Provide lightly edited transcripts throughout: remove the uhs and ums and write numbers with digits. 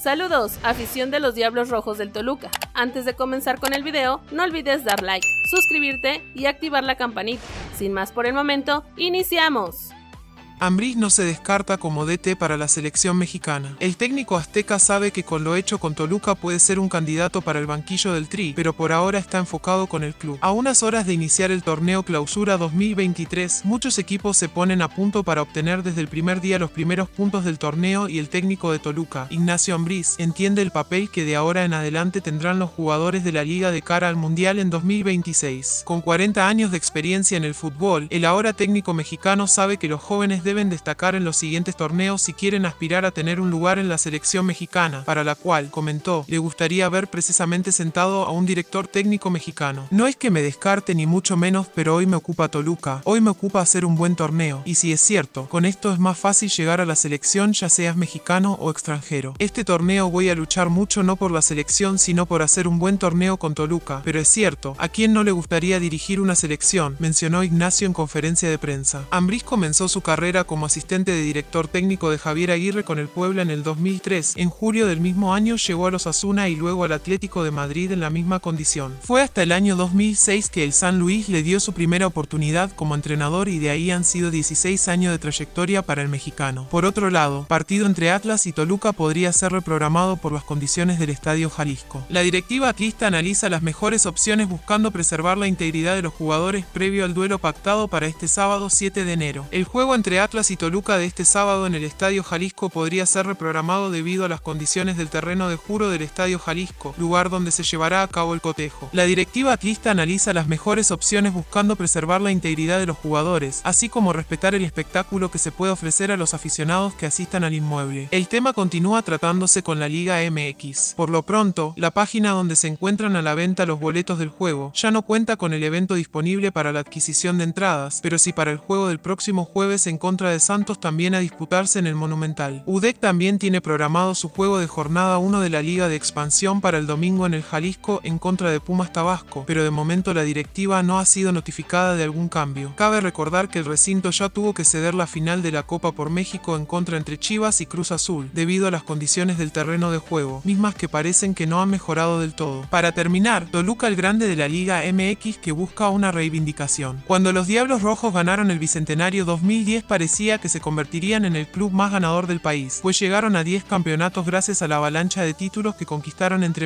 Saludos, afición de los Diablos Rojos del Toluca. Antes de comenzar con el video, no olvides dar like, suscribirte y activar la campanita. Sin más por el momento, ¡iniciamos! Ambriz no se descarta como DT para la selección mexicana. El técnico azteca sabe que con lo hecho con Toluca puede ser un candidato para el banquillo del Tri, pero por ahora está enfocado con el club. A unas horas de iniciar el torneo Clausura 2023, muchos equipos se ponen a punto para obtener desde el primer día los primeros puntos del torneo y el técnico de Toluca, Ignacio Ambriz, entiende el papel que de ahora en adelante tendrán los jugadores de la liga de cara al Mundial en 2026. Con 40 años de experiencia en el fútbol, el ahora técnico mexicano sabe que los jóvenes deben destacar en los siguientes torneos si quieren aspirar a tener un lugar en la selección mexicana, para la cual, comentó, le gustaría ver precisamente sentado a un director técnico mexicano. No es que me descarte ni mucho menos, pero hoy me ocupa Toluca, hoy me ocupa hacer un buen torneo, y si es cierto, con esto es más fácil llegar a la selección ya seas mexicano o extranjero. Este torneo voy a luchar mucho no por la selección sino por hacer un buen torneo con Toluca, pero es cierto, ¿a quién no le gustaría dirigir una selección?, mencionó Ignacio en conferencia de prensa. Ambriz comenzó su carrera como asistente de director técnico de Javier Aguirre con el Puebla en el 2003. En julio del mismo año llegó a los Osasuna y luego al Atlético de Madrid en la misma condición. Fue hasta el año 2006 que el San Luis le dio su primera oportunidad como entrenador y de ahí han sido 16 años de trayectoria para el mexicano. Por otro lado, partido entre Atlas y Toluca podría ser reprogramado por las condiciones del Estadio Jalisco. La directiva atlista analiza las mejores opciones buscando preservar la integridad de los jugadores previo al duelo pactado para este sábado 7 de enero. El juego entre Atlas y Toluca de este sábado en el Estadio Jalisco podría ser reprogramado debido a las condiciones del terreno de juego del Estadio Jalisco, lugar donde se llevará a cabo el cotejo. La directiva atlista analiza las mejores opciones buscando preservar la integridad de los jugadores, así como respetar el espectáculo que se puede ofrecer a los aficionados que asistan al inmueble. El tema continúa tratándose con la Liga MX. Por lo pronto, la página donde se encuentran a la venta los boletos del juego ya no cuenta con el evento disponible para la adquisición de entradas, pero sí para el juego del próximo jueves en contra de Santos también a disputarse en el Monumental. UDEC también tiene programado su juego de jornada 1 de la Liga de Expansión para el domingo en el Jalisco en contra de Pumas Tabasco, pero de momento la directiva no ha sido notificada de algún cambio. Cabe recordar que el recinto ya tuvo que ceder la final de la Copa por México en contra entre Chivas y Cruz Azul, debido a las condiciones del terreno de juego, mismas que parecen que no han mejorado del todo. Para terminar, Toluca el grande de la Liga MX que busca una reivindicación. Cuando los Diablos Rojos ganaron el Bicentenario 2010 parecía que se convertirían en el club más ganador del país, pues llegaron a 10 campeonatos gracias a la avalancha de títulos que conquistaron entre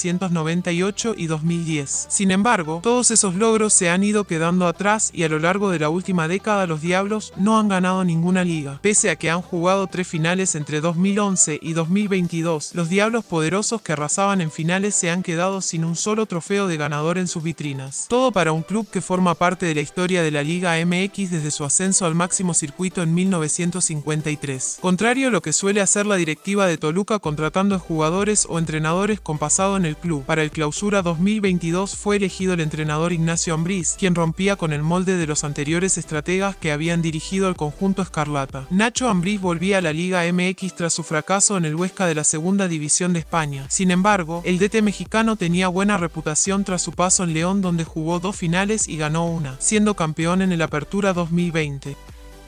1998 y 2010. Sin embargo, todos esos logros se han ido quedando atrás y a lo largo de la última década los Diablos no han ganado ninguna liga. Pese a que han jugado 3 finales entre 2011 y 2022, los Diablos poderosos que arrasaban en finales se han quedado sin un solo trofeo de ganador en sus vitrinas. Todo para un club que forma parte de la historia de la Liga MX desde su ascenso al máximo circuito en 1953. Contrario a lo que suele hacer la directiva de Toluca contratando a jugadores o entrenadores con pasado en el club, para el Clausura 2022 fue elegido el entrenador Ignacio Ambriz, quien rompía con el molde de los anteriores estrategas que habían dirigido al conjunto escarlata. Nacho Ambriz volvía a la Liga MX tras su fracaso en el Huesca de la Segunda División de España. Sin embargo, el DT mexicano tenía buena reputación tras su paso en León donde jugó 2 finales y ganó una, siendo campeón en el Apertura 2020.